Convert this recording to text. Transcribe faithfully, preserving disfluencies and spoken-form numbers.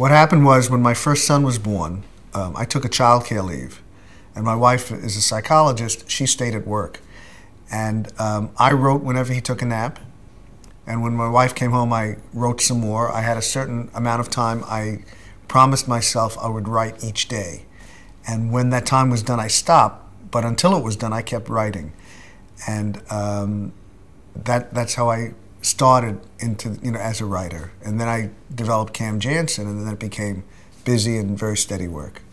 What happened was when my first son was born, um, I took a child care leave. And my wife is a psychologist. She stayed at work. And um, I wrote whenever he took a nap. And when my wife came home, I wrote some more. I had a certain amount of time. I promised myself I would write each day. And when that time was done, I stopped. But until it was done, I kept writing. And um, that that's how I started into, you know, as a writer. And then I developed Cam Jansen, and then it became busy and very steady work.